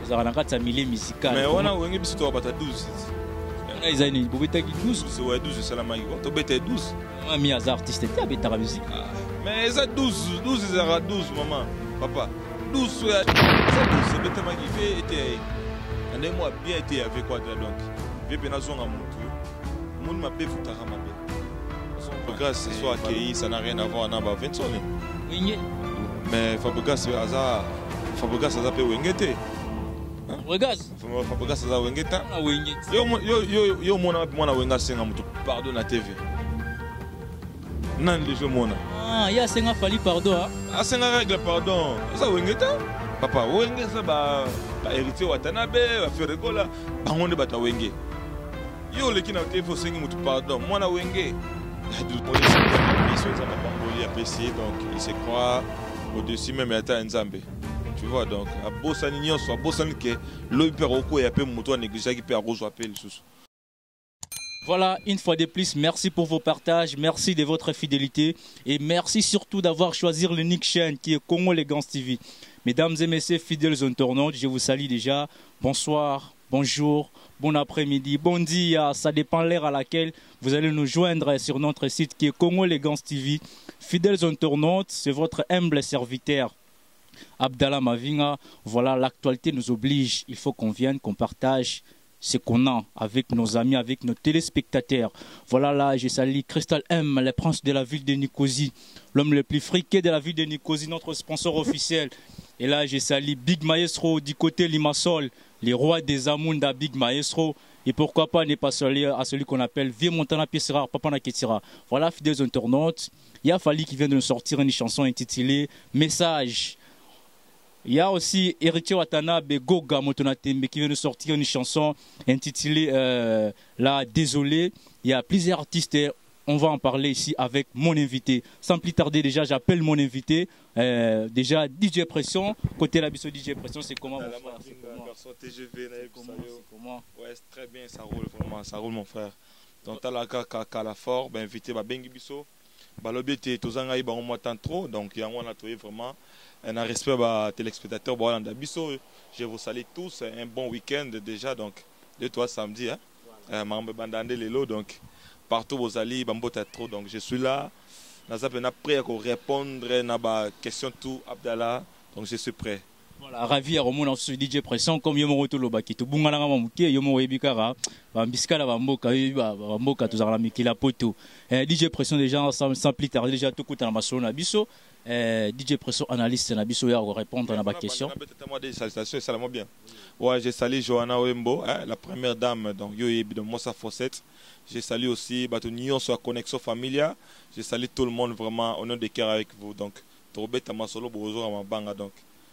Vous avez un milieu musical. Mais on a un petit peu de 12. Ils ont une 12. Ouais, 12, c'est la magie. Tu as 12. Moi, mes artistes étaient avec ta musique. Mais ça 12, ils ont 12, maman. Papa. 12, c'est 12, c'est bête magie. On a moi bien été avec quoi donc. Je vais penser à mon tour. Mon m'a bien foutu à ma bien. Fabregas, ce soit accueilli, ça n'a rien à voir avec 20 ans. Oui, mais Fabregas, ça peut wengete. Fabregas, ça wengete. Yo mona wenga senga mutu pardon na TV. Nan les mona. Ah, ya senga fali pardon. Ah senga règle pardon. Ça wengete. Papa wenge ça ba héritier Watanabe, ba Ferregola, ba ngonde bata wenge. Yo le kina TV sengi mutu pardon. Mona wenge. Donc il se croit au-dessus même à Nzambe. Tu vois donc à Bossanignon soit Bossan que l'Operoko et un peu moto négligé qui peut arroser appel sous. Voilà, une fois de plus, merci pour vos partages, merci de votre fidélité et merci surtout d'avoir choisi l'unique chaîne qui est Congo Elegance TV. Mesdames et messieurs fidèles internautes, je vous salue déjà. Bonsoir, bonjour, bon après-midi, bon dia, ça dépend l'heure à laquelle vous allez nous joindre sur notre site qui est Congo Elegance TV. Fidèles internautes, c'est votre humble serviteur Abdallah Mavinga. Voilà, l'actualité nous oblige, il faut qu'on vienne, qu'on partage ce qu'on a avec nos amis, avec nos téléspectateurs. Voilà, là, je salue Crystal M, le prince de la ville de Nicosie, l'homme le plus friqué de la ville de Nicosie, notre sponsor officiel. Et là, je salue Big Maestro du côté Limassol, les rois des Amunda, Big Maestro. Et pourquoi pas ne pas saluer à celui qu'on appelle Vieux Montana Piesera, Papa Naketira. Voilà, fidèles internautes, il y a Fali qui vient de nous sortir une chanson intitulée Message. Il y a aussi Héritier Watanabe Goga Motonatembe qui vient de sortir une chanson intitulée La Désolé. Il y a plusieurs artistes. On va en parler ici avec mon invité. Sans plus tarder, déjà, j'appelle mon invité. Déjà, DJ Pression. Côté la biso DJ Pression, c'est comment mon frère? Comment? Ouais, c'est très bien, ça roule vraiment, ça roule mon frère. Donc, tu as la fort, invité Bengi Biso. L'objet est tous en aïe, on m'attend trop. Donc, il y a vraiment un respect à téléspectateurs. Je vous salue tous. Un bon week-end déjà. Donc, de toi samedi. Donc, partout vous allez, trop. Donc, je suis là. Nous sommes prêts à répondre à la question tout, Abdallah. Donc, je suis prêt. Voilà, ravi à Romona sur DJ Pression comme Yomo Rotolobaki. Tout le monde a Yomo Ebikara, Biskala Bamboka, Bamboka, tout ça, Mikila Poto. DJ Pression, déjà, sans plus tarder, déjà, tout coûte à ma son Abisso. DJ Pression, analyste Nabisso, à répondre à ma question. Salutations, salam bien. Ouais, j'ai salué Johanna Wembo, la première dame, donc Yoébi de Mossa Fossette. J'ai salué aussi Batonion sur la connexion familiale. J'ai salué tout le monde vraiment, au nom de cœur avec vous. Donc, Torobet Tamasolo, Bozo, Amabanga, donc.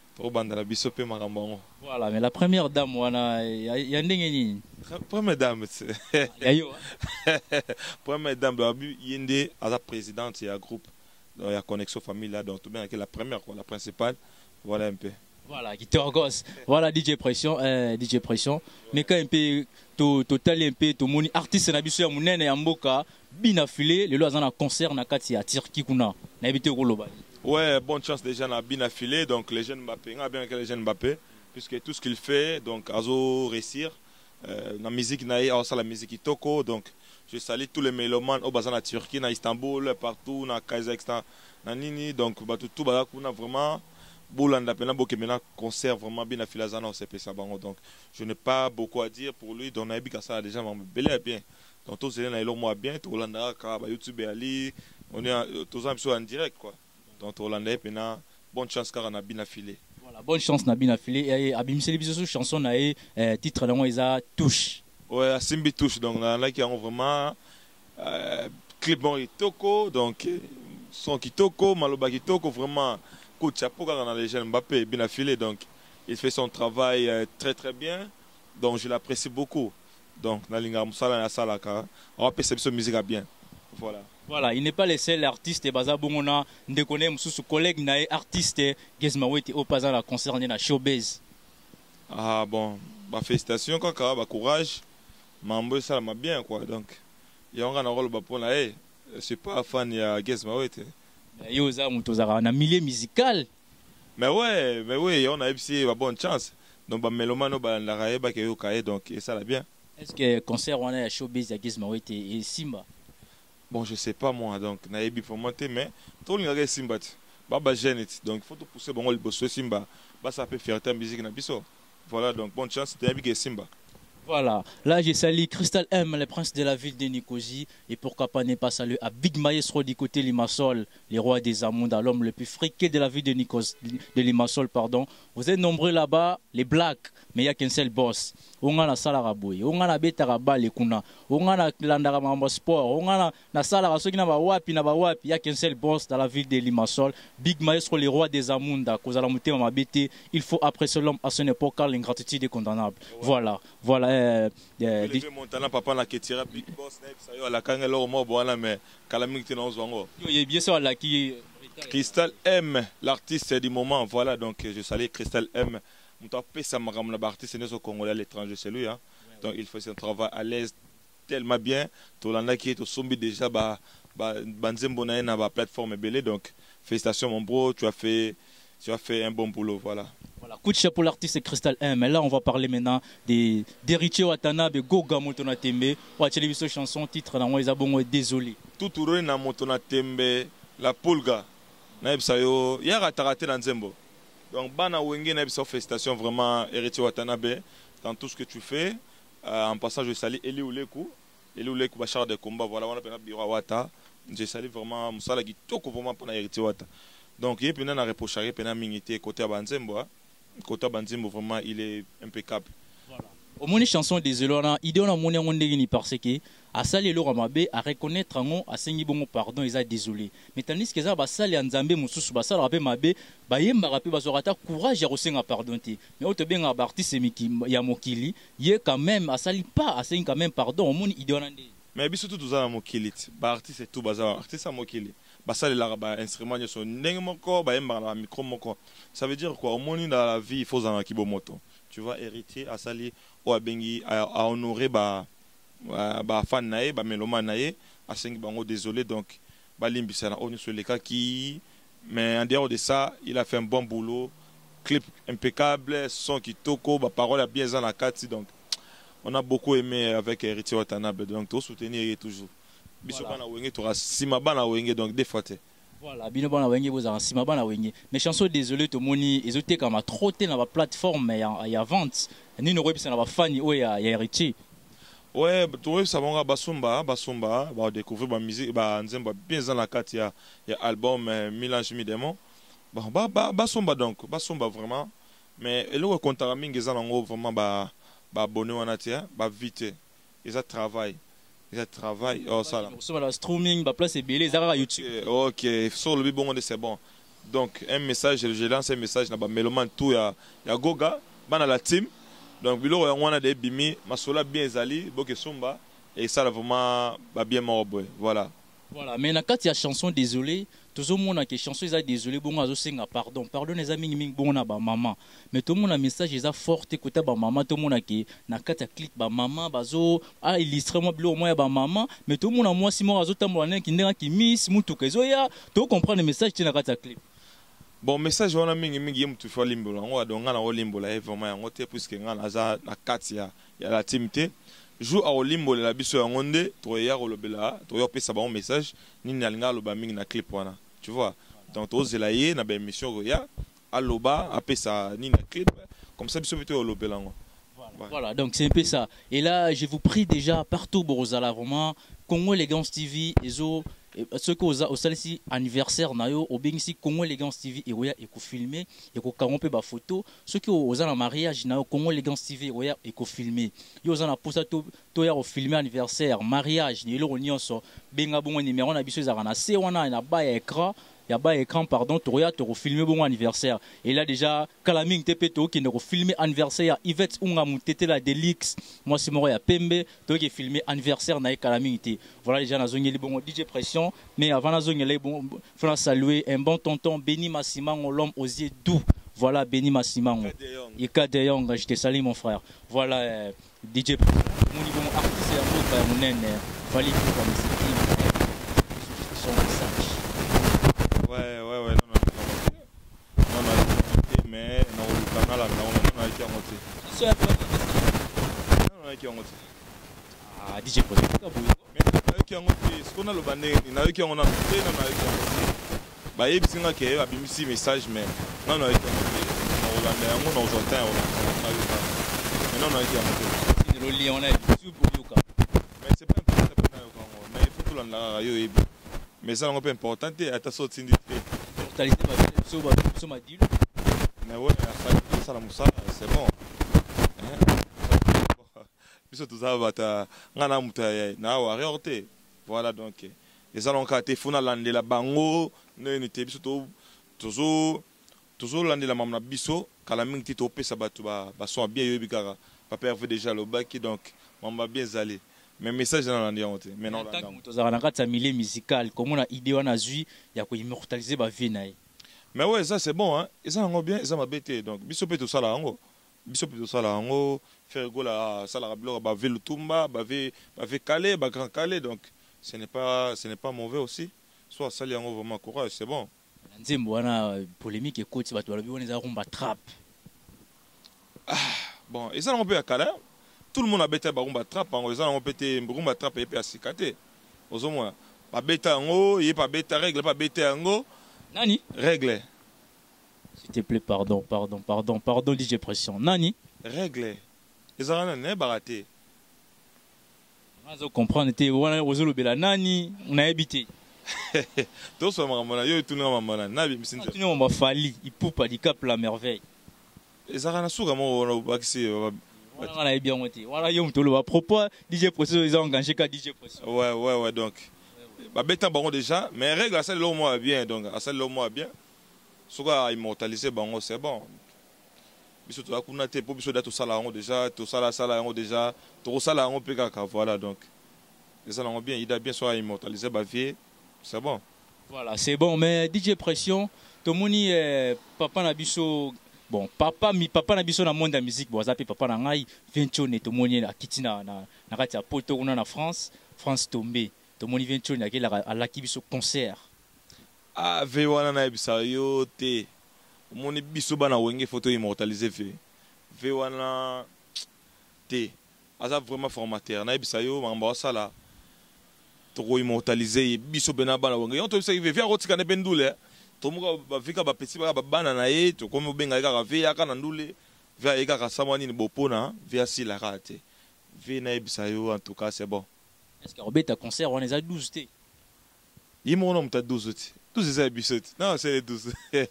Voilà, mais la première dame, il y a une première dame, première dame, il y a la présidente, il y a un groupe, il y a connexion familiale, donc tout bien la première, la principale, voilà un peu. Voilà, qui te gosse. Voilà DJ Pression, DJ Pression. Mais quand un peu, total un peu, tout mon artiste n'a biso ya munene ya mboka, bina filé, le loisana concert na kati ya Turquie kuna, na habité Roloba. Ouais, bonne chance déjà à bien affilé, donc les jeunes Mbappé, bien que les jeunes Mbappé, puisque tout ce qu'il fait, donc Azo réussir, la musique la musique Toko, donc je salue tous les mélomanes au bazar en Turquie, en Istanbul, partout, en Kazakhstan, en Nini, donc tout bazar qu'on a vraiment, Boulanda, maintenant concert vraiment bien affilé à donc je n'ai pas beaucoup à dire pour lui, donc Naïbi Kassa déjà m'embellir bien, donc tous les gens moi bien, tout Hollanda, YouTube Ali, on est tous en direct quoi. Donc Hollandais, bonne chance car on a bien affilé. Voilà, bonne chance na bien affilé. Et Abimseli Bisoso chanson na titre là ils a touche. Ouais, Simbi touche donc là qui ont vraiment clip bon Toko donc son qui Toko, Maloba qui Toko vraiment coup de chapeau car on a les jeunes Mbappé bien affilé donc il fait son travail très très bien donc je l'apprécie beaucoup. Donc na linga musala na sala car on va passer cette musique à bien. Voilà. Voilà, il n'est pas le seul artiste, Baza Bongona, nous connaissons sous collègue nae artiste, Gezmaweti au pas la concerné na showbiz. Ah bon, bah félicitations kaka, bah courage. Mambo ça m'a bien quoi donc. Il y a un rôle bah pour la je suis pas fan ya Gezmaweti. Yo za mutozara na milieu musical. Mais oui, on a aussi une bonne chance. Donc ba melomano ba la raye ba ke yo kaye donc et ça la bien. Est-ce que concert on a showbiz ya Gizma Wete et Simba? Bon, je sais pas moi donc naebi pour monter mais tout le monde Simba. Baba jeune donc il faut tout pousser bon le bosso Simba. Bah ça peut faire ta musique na biso. Voilà donc bonne chance c'était avec Simba. Voilà, là j'ai salué Crystal M, le prince de la ville de Nicosie. Et pourquoi pas ne pas saluer à Big Maestro du côté Limassol, les rois des Amonda, l'homme le plus friqué de la ville de Limassol. Pardon. Vous êtes nombreux là-bas, les blacks, mais il n'y a qu'un seul boss. On a la Salaraboui, on a la Betaraba, les Kuna, on a la Landaramamba Sport, on a la Salara, ceux qui n'ont pas wapi, il n'y a qu'un seul boss dans la ville de Limassol. Big Maestro, les rois des Amonda, cause à la montée, il faut apprécier l'homme à son époque car l'ingratitude est condamnable. Voilà, voilà. Montana papa na ketira big boss na ça yo la kanga lo mo bona mais kala mingi na ozwango yo bien sûr la qui Crystal M l'artiste du moment voilà donc je salue Crystal M muta pesa magam na artiste ne so congolais à l'étranger c'est lui hein donc il fait son travail à l'aise tellement bien to landa qui to sombi déjà ba banzembo na na ba plateforme belé donc félicitations mon bro tu as fait un bon boulot voilà. Voilà, coup de chapeau pour l'artiste Crystal M. Et là, on va parler maintenant d'Héritier Watanabe, Goga Motona Tembe. On va téléviser chanson, titre, dans les abonnés, désolé. Tout tourné dans Motona Tembe, la Pulga. Naïbsayo, il y a raté dans Zembo. Donc, Bana Wenge, Naïbsayo, félicitations vraiment, Héritier Watanabe, dans tout ce que tu fais. En passant, je salue Eli Oulekou. Eli Oulekou, Bachar de combat. Voilà, on a appelé Biro Wata. Je salue vraiment Moussala Gitoko, vraiment, pour Héritier Wata. Donc, il y a un reproche, il y a un minité côté à Banzembo. Côté Banzembo, vraiment, il est impeccable. Voilà. Au moins, chanson désolé, on a idée, on a mon ni parce que à ça les loro mabe à reconnaître un à sengi bon pardon ils a désolé. Mais tandis que ça ba ça les nzambe mususu ba ça rappé mabe ba yemba rappé ba zorata courage à resenga pardon te. Mais au te bien à artiste miki ya mokili, yé quand même à sali pas à sengi quand même pardon au moins idée on a. Mais biso tout ça mokili, ba artiste et tout bazar artiste mokili. Ça les instruments sont micro moko. Ça veut dire quoi au moins dans la vie il faut un kibomoto. Tu vois héritier à sali ou à bengi à honorer ba fan naé ba meloma naé à cinq bango désolé donc ba limbisa na on sur les cas qui mais en dehors de ça il a fait un bon boulot clip impeccable son qui toko ba parole a bien dans la carte donc on a beaucoup aimé avec héritier Watanabe donc tout soutenir toujours. Donc des fois voilà bino bana wenge boza sima bana wenge mais chanson désolé to moni ezote kama trotter na ba plateforme ya vente ni no web na ba fan o ya héritier ouais to ça va basumba ba découvrir ba musique ba nzemba bien dans la carte ya album Mélange mi démon bon basumba donc basumba vraiment mais le compte mingi za nango vraiment ba abonné wana tia ba vite ils a travail oh ça là sur la streaming ba place est belé ça YouTube OK sur le bon c'est bon donc un message je lance un message na ba meloman tout ya Goga bana la team donc bilo on a des bimi masola bien zali boke somba et ça là vraiment ba bien morbo voilà mais na kati ya chanson désolé tout le monde a que chanson ils a désolé bon azo senga pardon les amis mingi bon na ba maman mais tout le monde a message ils a forte côté ba maman tout le monde a que na kati ya clip ba maman bazo a illustrer moi bilo moi ba maman mais tout le monde a moi si moi azo tambola na kindenga ki miss mutu kezo ya to comprendre le message na kati ya clip bon message wana mingi yem tu fa limbola ngo donc ngana o limbola vraiment yango te puisque ngana za na kati ya la timité jour à Olimbo la biso ya ngonde to ya kolobela to yo pesa ba message ni nalinga loba mingi na clip wana tu vois donc to zelaye na ba émission ya aloba apesa ni na clip comme ça biso vito kolobela ngo voilà donc c'est un peu ça et là je vous prie déjà partout Borozala vraiment Congo Elegance TV ezo ceux qui au salisi anniversaire nayo au bengisi Congo Elegance TV et oya eko filmer eko karompe ba photo ceux qui au na mariage nayo Congo Elegance TV oya eko filmer yo za na posa to ya au filmer anniversaire mariage ni lo nyonso benga bongo numéro na biso za na se wana na ba écran ya ba écran pardon to ya to filmer bon anniversaire et là déjà kalaming tepeto qui ne filmer anniversaire Yvette unga mutete la Delix moi c'est moro ya pembe to qui filmer anniversaire na kalaming te voilà déjà na zongeli bon DJ Pression mais avant na zongeli bon faut saluer un bon tonton Benny Massimango l'homme aux yeux doux voilà Benny Massimango Ika de Yong je te salue mon frère voilà DJ mon bon artiste ya mboka mon nene fali pour musique son message ouais non mais non le canal nayoki yango te. So ya Nano nayoki yango te. ah DJ Pression nayoki yango te sikoyo naloba ndenge nayoki yango nano te nano nayoki yango te bayebisi nga ke babimisi message mais nano nayoki yango te nakolanda yango na aujourd'hui yango nayoka mais nano nayoki yango te le lien on a YouTube ou yoka mais c'est pas important pour nayoka yango mais il faut tolanda kaka yo oyebi mais eza nango mpe important te ata so otindi te mortalité so madilo mais ouais asala mosala c'est bon biso toza bata nga na moto na warrior te voilà donc eza nango kaka te fo nalandela bango nini te biso tozolandela mamo na biso kala mingi te topesa bato bason ya bien yoyebi kaka papa herve déjà alobaki donc mamo babien ezali mais message nalandi yango te maintenant moto ozalaka na kati ya milieu musical komona idée wana azwi ya koimmortalize bavie na ye mais ouais ça c'est bon hein eza nango bien eza mabe te donc biso mpe tosala yango faire gola salara biloko bave lutumba bave calé grand calé donc ce n'est pas mauvais aussi soit sali yango vraiment courage c'est bon nzembo wana polémique ekoti bato balobi wana eza rumba trap bon eza nango mpe ya kala tout le monde abeta barumba trap yango eza nango mpe te rumba trap ye mpe asika te ozomona babeta yango ye mpe abeta règle mpe abeta yango nani règle s'il te plaît pardon DJ Pression nani règle ezalaka nani nayebaka te nazo comprendre te wana ozolobela nani nayebi te tosola makambo na yo etuninga makambo nani nabimisi nte tuni mambo fali ipupa dicap la merveille ezalaka na suka moko wana obakisi wana nayebi yango te wana yo moto oloba propos DJ Pression eza engagé ka DJ Pression ouais donc babeta bango déjà mais règle asali eloko moko ya bien donc asali eloko moko ya bien soki aimmortaliser bango c'est bon biso toza kuna te mpo biso da tosala yango déjà tosalasala yango déjà tokosala yango mpe kaka voilà donc eza nango bien ida bien so aimmortaliser bavie c'est bon voilà c'est bon mais DJ Pression tomoni papa na biso bon papa na biso na monde ya musique bon aza mpe papa na ngai Vincione tomoni akiti na kati ya poto kuna na France tombe tomoni Vincione akelaka alaki biso concert ve wana nayebisa yo te omoni biso bana wenge photo immortaliser ve wana te aza vraiment formateur nayebisa yo makambo asala toko immortaliser ye biso bena bana wenge yo tobisaki ve akotika ne mpe ndule tomoka bavika bapeti baka babana na ye tokomi obenga ye kaka ve yaka na ndule ve aye kaka samwa nini bopona ve asilaka te ve nayebisa yo en tout cas c'est bon est-ce que robeta concert wana eza 12 te ye moko na moto ya 12 te 12 eza ya biso te non c'est les 12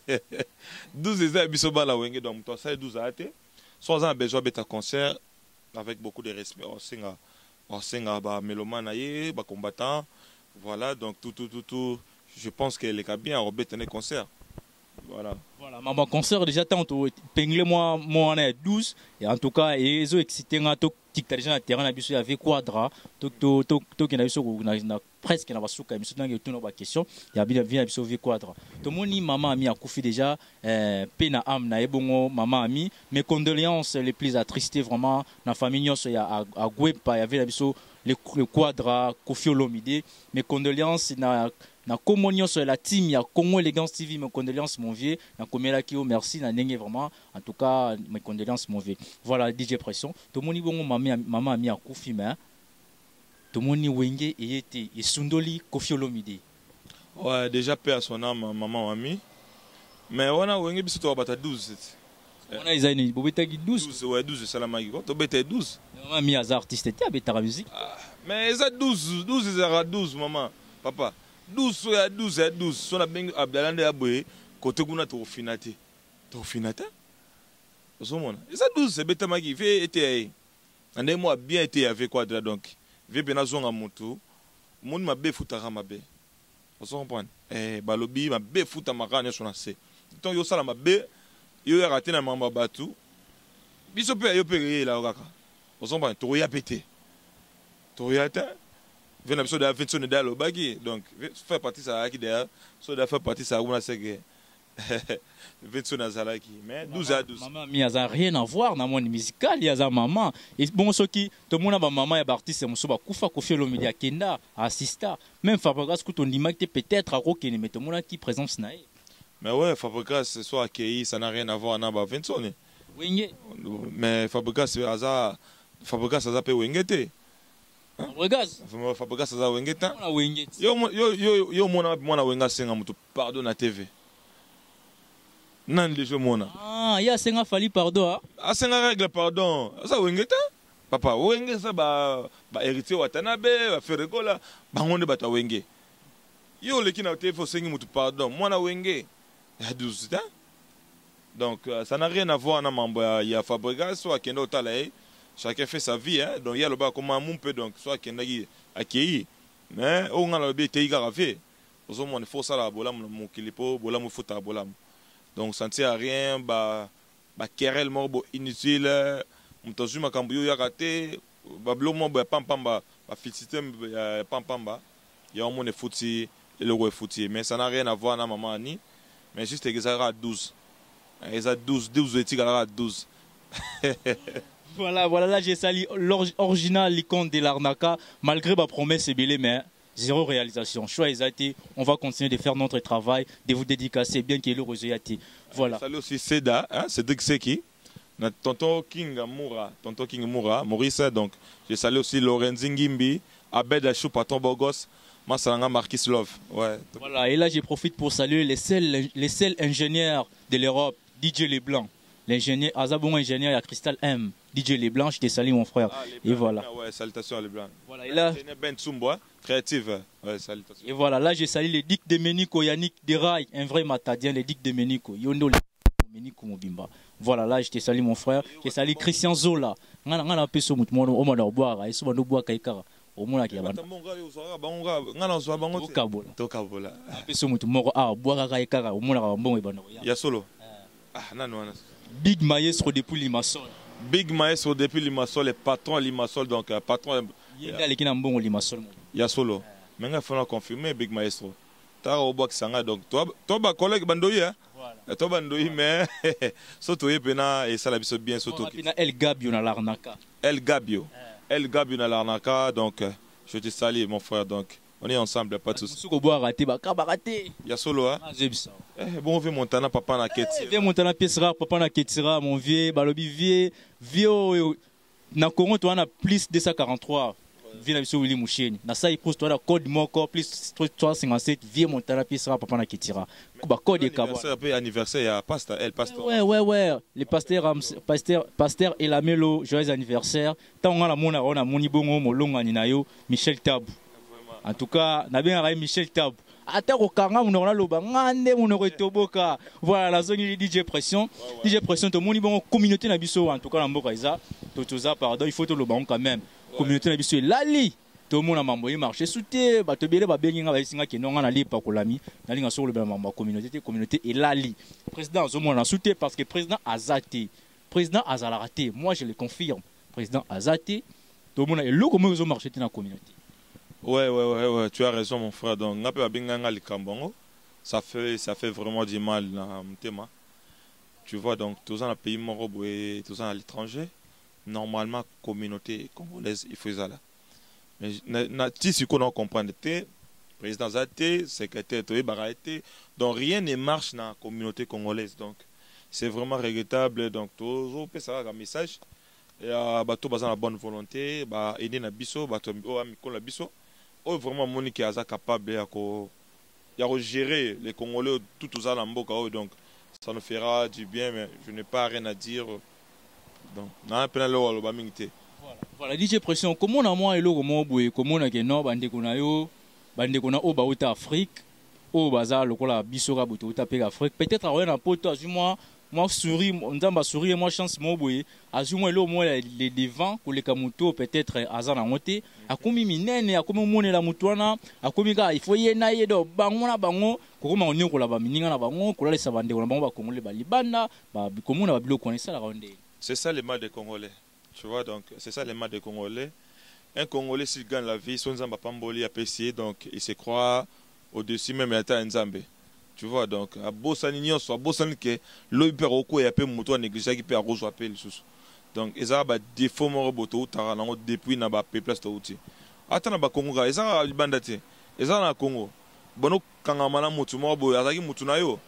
12 eza ya biso bana wenge donc moto asali 12 aya te so aza na besoin abeta concert avec beaucoup de respect osenga bamélomane na ye bacombattant voilà donc tout je pense que eleka bien robeta ne concert voilà maman concert déjà tant pengle moi wana ya 12 et en tout cas ezo excité nga to tikta déjà na terrain na biso ya V Quadra to kina biso na presque na basuka biso nange tuna ba question ya bien biso V Quadra to moni maman ami akufi déjà pe na am na ebongo maman ami mes condoléances les plus attristés vraiment na famille nyonso ya a Gwepa ya vela biso le Quadra Koffi Olomide mes condoléances na komo nyonso ya la team ya Congo Elegance TV mes condoléances mon vieux na komelaki yo merci na ndenge vraiment en tout cas mes condoléances mon vieux voilà DJ Pression to moni bongo maman ami akufi mais to moni wenge eyete esundoli Koffi Olomide ouais déjà paix à son âme maman ami mais wana wenge biso to bata 12 wana izani bobetaki 12 ouais 12 salamaki ko to beta 12 maman ami az artiste te abeta musique mais ça 12 ezara 12 maman papa 12 ya 12 so na bengi abdalande ya boye kote kuna tofina te ozomona eza 12 ebetamaki ve ete ye ande mo bien ete ya ve Quadra donc ve bena zonga mutu moni mabe futaka mabe ozomona balobi mabe futa makanya so na se donc yo sala mabe yo ya raté na mamba batu biso pe yo pe la kaka ozomona to ya pété to ya ta vient la de la Vincione de l'Obagi, donc faire partie ça qui derrière, so de faire partie ça on a c'est que Vincione Azalaki, mais 12 à 12. Maman, mais ça rien à voir dans mon musical, il y a sa maman. Et bon ce qui tout le monde a maman et artiste c'est mon kufa Koffi Olomide Kenda assista. Même Fabregas que ton image peut-être à Rokene mais tout le monde qui présence naïe. Mais ouais, Fabregas ce soit accueilli, ça n'a rien à voir avec Vincione. Wenge. Mais Fabregas aza pe wenge te. Fabregas aza wenge te. Yo mona wenga senga mutu pardon na TV. Nan lejo mona. Ah, ya senga fali pardon. A senga règle pardon. Aza wenge te. Papa wenge ça ba héritier Watanabe, ba Ferregola, bangonde bata wenge. Yo leki na TV fo sengi mutu pardon. Mona wenge. Ya 12 ans. Donc ça n'a rien à voir avec mambo ya Fabregas soit kenda otala chacun fait sa vie hein. Donc il y a le bas comme un peu donc soit kenda accueilli mais on a le bété grave aux hommes on faut ça la bolam mon kilipo bolam faut ta bolam donc ça ne sert à rien ba querelle morbo inutile mtozuma kambuyo ya raté ba blomo ba pampamba ba féliciter pampamba il y a au monde fouti et le fouti mais ça n'a rien à voir avec maman ni mais juste exactement à 12. Ils ont 12 éthiques à 12. Voilà, là j'ai sali l'original l'icône de l'Arnaca, malgré ma promesse et belé, mais zéro réalisation. Choix été, on va continuer de faire notre travail, de vous dédicacer bien qu'il y ait le réseau. Voilà. Salut aussi Seda, hein, Cédric Seki, tonton King Moura, Maurice, donc je salue aussi Lorenzi Ngimbi, Abed Achou, patron Bogos. Massalanga Marquis Love. Ouais. Voilà, et là je profite pour saluer les seuls ingénieurs de l'Europe, DJ Leblanc. L'ingénieur, Azabon ingénieur, il y a Cristal M. DJ Leblanc, je te salue mon frère. Ah, et voilà. Ouais, salutations à Leblanc. Voilà, et là. Ben Tsumbo, créative. Ouais, salutations. Et voilà, là je salue les Dick Domenico, Yannick Derail, un vrai matadien, les Dick Domenico. Yondo Domenico Mobimba. Voilà, là je te salue mon frère. Je salue Christian Zola. On a un peu ce mouvement, on a boire, et souvent nous boire Kaikara. Au moins qui a ya solo Big Maestro depuis Limassol. Big Maestro depuis Limassol et patron Limassol donc patron ya solo mais il faut confirmer Big Maestro ta au box sanga donc toi ba collègue bandoyi hein toi bandoyi mais surtout pena et ça la biso bien surtout El Gabio na l'Arnaca. El Gabio na l'Arnaca donc je te salue mon frère donc on est ensemble pas tous. Ya solo hein. Bon vieux Montana papa na Ketira. Vieux Montana piècera papa na Ketira mon vieux balobi vieux na Congo toi on a plus 243. Vieux na biso Willy Moucheni. Na ça il pose toi la code moko plus 357 vieux Montana piècera papa na Ketira. Kuba code kabo. Anniversaire ya pasteur El pasteur. Ouais le pasteur Elamelo joyeux anniversaire. Tant on a moni bongo molonga ni nayo Michel Tabou. En tout cas, na bien Michel Tabou. Ata ko kanga on a loba ngande on aurait toboka. Voilà la zone DJ Pression. DJ Pression to moni bongo communauté na biso en tout cas na mboka iza. Totoza pardon, il faut to loba quand même. Communauté na biso lali. To mona mambo yi marché souté ba to bele ba bengi nga ba singa ke nonga na lipa ko lami. Na linga so loba mambo communauté et lali. Président zo mona souté parce que président Azate. Président Azalaraté. Moi je le confirme. Président Azate. To mona eloko comment zo marché na communauté. Ouais, tu as raison mon frère. Donc, ça fait vraiment du mal dans mon thème. Tu vois, donc, tous dans le pays morobo et tous à l'étranger, normalement, communauté congolaise, il faut ça là. Mais si on comprend, président Zate, secrétaire Toé Baraïté, donc rien ne marche dans la communauté congolaise. Donc, c'est vraiment regrettable. Donc, toujours, ça un message. Et bateau basé la bonne volonté, aider na biso, bateau la biso. Oh, vraiment, Monique est capable de gérer les Congolais tout ça dans Mboka. Donc, ça nous fera du bien, mais je n'ai pas rien à dire. Donc, on a plein de choses à dire. Voilà, DJ Pression, comment on a moins de choses comment on a des gens qui ont au Afrique, au bazar, le cola bisora buto Afrique. Peut-être avoir un pote, moi souris, on a sourire, moi chance moi boy, azuma le moi les devant pour les kamuto peut-être azana monter, a komi minene, a komi mone la mutuana, a komi ga il faut yena yedo bango na bango, kokoma onyo ko la ba mininga na bango, ko la sabande ko na bango ba kongole ba libanda, ba komona ba bilo connaître la ronde. C'est ça le mal des Congolais. Tu vois donc c'est ça le mal des Congolais. Un Congolais s'il gagne la vie, son zamba pamboli a payé donc il se croit au-dessus même état nzambe. Tu vois donc à Bossanignon soit Bossan que l'hyper oko et peu moto négligé qui peut arroser appel sous donc ils ont des défauts moroboto tarango depuis na ba place to outi atana ba Congo ga ils ont libandate ils ont na Congo bono kanga mana mutu morobo azaki mutu na yo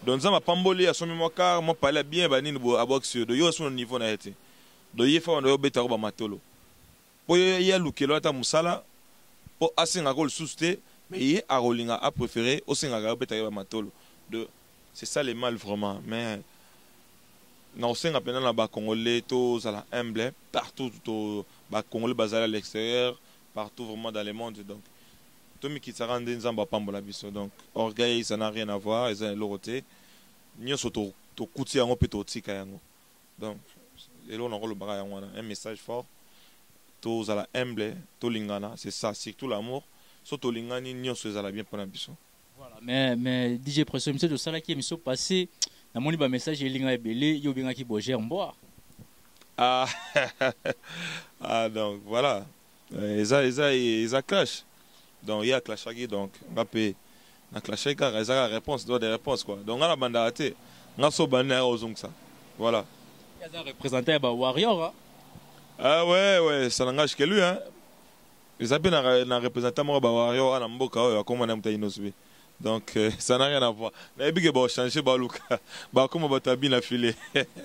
donc ça m'a pamboli à son mémoire car moi parlais bien bani bo abox de yo son niveau na été do yefa on do beta ba matolo po ya lukelo ata musala po asinga gol souste mais il a rolinga a préféré osinga ga beta ba matolo de c'est ça le mal vraiment mais na osinga pena na ba congolais to za la humble partout to ba congolais bazala à l'extérieur partout vraiment dans le monde donc Tomi qui s'arrête nzamba pambola biso donc orgueil ça n'a rien à voir ils ont l'oroté nyoso to kuti yango pe to tika yango donc et là on a le bagay yango un message fort to zala humble to lingana c'est ça surtout l'amour so to lingani nyoso zala bien pour biso voilà mais DJ Pression monsieur de sala qui émission passé na moni ba message elinga ebele yo benga ki boger mboa ah ah donc voilà ils clash donc il y a clashagi donc on peut na clashagi car ils a réponse doit des réponses quoi donc on a bandaté on a so banner ozong ça voilà il a représenté ba warrior hein? Ah ouais ça n'engage que lui hein ils a bien na représentant moi ba warrior ana mboka oyo comme on aime tainosubi donc ça n'a rien à voir na bige ba changer ba luka ba comme ba tabi na filet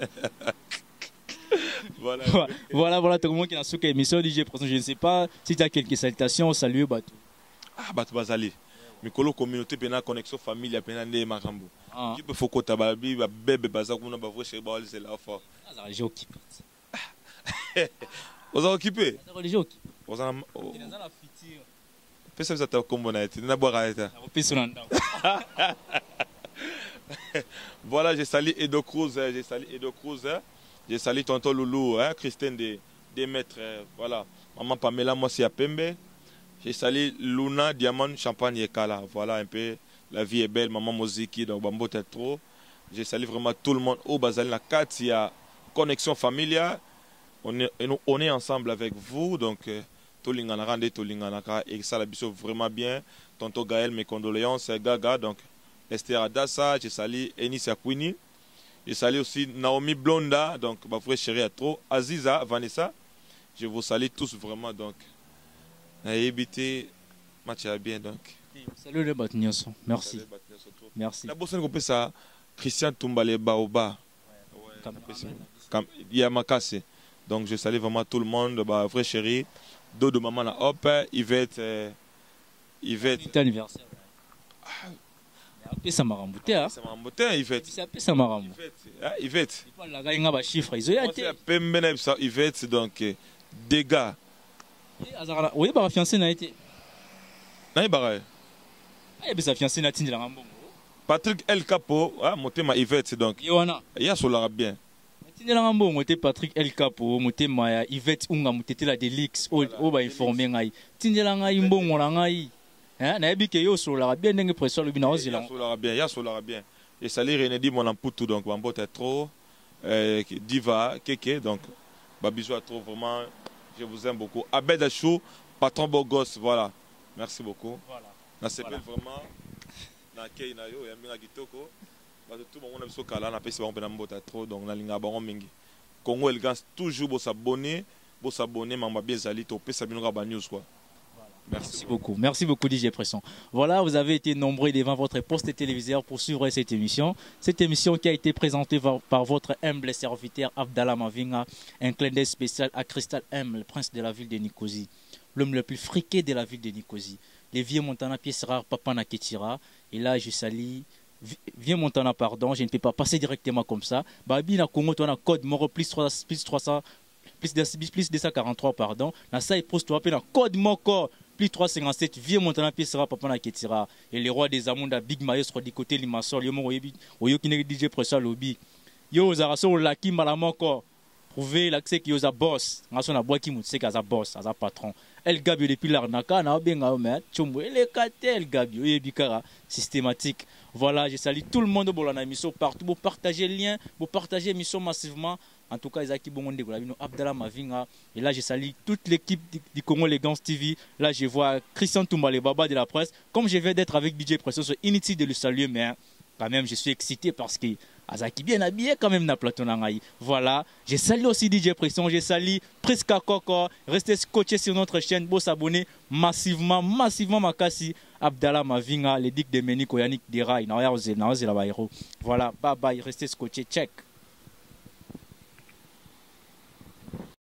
voilà tout le monde qui a souké émission DJ Pression je ne sais pas si tu as quelques salutations salut Batou ah Batou bazali mikolo communauté pena connexion famille pena ndé makambo qui peut faut tababi ba bébé baza kuna ba vrai chez ba c'est la fort ça religieux qui vous avez occupé ça religieux qui vous en il a la future pesa vous êtes comme bonnet na boire eta voilà j'ai sali Edo Cruz j'ai sali tonton Loulou hein Christine des maîtres voilà maman Pamela moi c'est à Pembe. J'ai sali Luna Diamant Champagne et Kala. Voilà un peu la vie est belle maman Moziki donc Bambo t'es trop. J'ai sali vraiment tout le monde au Bazali la 4 il y a connexion familiale. On est ensemble avec vous donc Tolingana Rande Tolingana et ça la biso vraiment bien. Tonton Gaël mes condoléances Gaga donc Esther Adassa, j'ai sali Enis Akwini. J'ai sali aussi Naomi Blonda donc ma vraie chérie à trop Aziza Vanessa. Je vous salue tous vraiment donc éviter match bien donc salut le Batnioso merci merci la bosse qu'on ça Christian Tumbale Baoba Yamakase donc je salue vraiment tout le monde bah vrai chéri Dodo maman la hop Yvette anniversaire ça m'a rembouté hein ça m'a rembouté Yvette ça m'a rembouté Yvette il parle là il y a des chiffres ils ont été pembe ça Yvette donc dégâts oui bah fiancé n'a été n'a pas eh ben sa fiancé n'a tindi la ngambongo Patrick El Capo ah motema Yvette donc Yohana il y a solara bien tindi la ngambongo te Patrick El Capo motema Yvette unga motete la delix o ba informer ngai tindi la ngai mbongo la ngai hein na yebi ke yo solara bien ndenge pression le bina ozila solara bien ya solara bien et salir René dit mon amputu donc bambo t'es trop diva keke donc ba bisous à trop vraiment. Je vous aime beaucoup. Abed Achou, patron beau gosse, voilà. Merci beaucoup. Voilà. Merci vraiment. Na kei na yo, yamina kitoko. Parce que tout le monde aime ce cas-là, na pesi ba mbota trop donc na linga ba mingi. Congo Elegance toujours beau s'abonner, mamba bien zali to pesa bino ba news quoi. Merci beaucoup DJ Pression. Voilà, vous avez été nombreux devant votre poste téléviseur pour suivre cette émission. Cette émission qui a été présentée par votre humble serviteur Abdallah Mavinga, un clin d'œil spécial à Crystal M, le prince de la ville de Nicosie, l'homme le plus friqué de la ville de Nicosie. Les vieux Montana pièces rares, Papa Naketira. Et là, je salue. Viens Montana, pardon, je ne peux pas passer directement comme ça. Babi na Congo, tu as un code moro plus 300. Plus 243 pardon. Na ça il pose toi un code moko plus 357 vieux Montana pièce sera Papa Naketira et les rois des Amunda Big Mayo sur du côté Limassol yo mo oyo ki ne DJ Pression lobby yo za raso la ki mala moko prouver l'accès qui yoza boss ngaso na bois ki mutse kaza boss aza patron El Gabio depuis l'arnaka na benga mais chombo ele katel Gabio yebikara systématique. Voilà, je salue tout le monde pour la émission partout pour partager le lien, pour partager l'émission massivement. En tout cas, Isaki Bongonde, Abdallah Mavinga. Et là, je salue toute l'équipe du Congo Elegance TV. Là, je vois Christian Tumbale Baba de la presse. Comme je viens d'être avec DJ Pression, c'est inutile de le saluer, mais quand même, je suis excité parce que Azaki bien habillé quand même na plateau nangaï. Voilà, j'ai salué aussi DJ Pression, j'ai salué Presque Coco. Restez scotchés sur notre chaîne pour s'abonner massivement Makasi Abdallah Mavinga, les Dick de Meni Koyanik Dira, voilà, bye bye, restez scotchés, check.